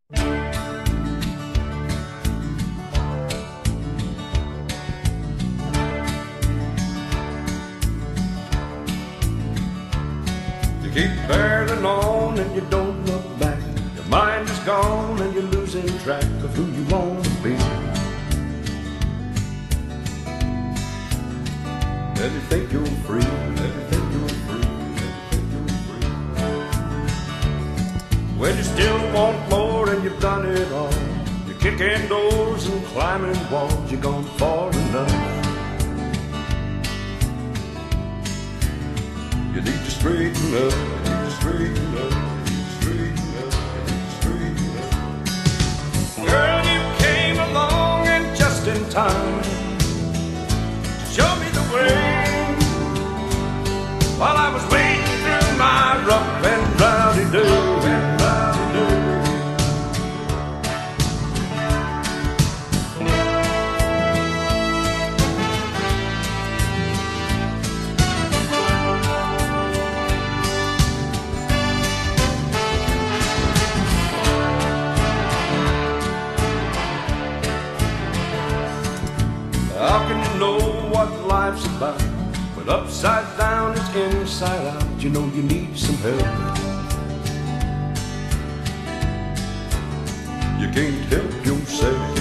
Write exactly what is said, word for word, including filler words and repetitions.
You keep barreling on and you don't look back. Your mind is gone and you're losing track of who you want to be. And you think you're free, and you think you're free, and you think you're free. When you still want more and you've done it all, you're kicking doors and climbing walls, you're gone far enough. You need to straighten up, you need to straighten up, you need to straighten up, you need to straighten up. Girl, you came along and just in time to show me the way, while I was wading through my rough and rowdy day. How can you know what life's about when upside down is inside out? You know you need some help. You can't help yourself.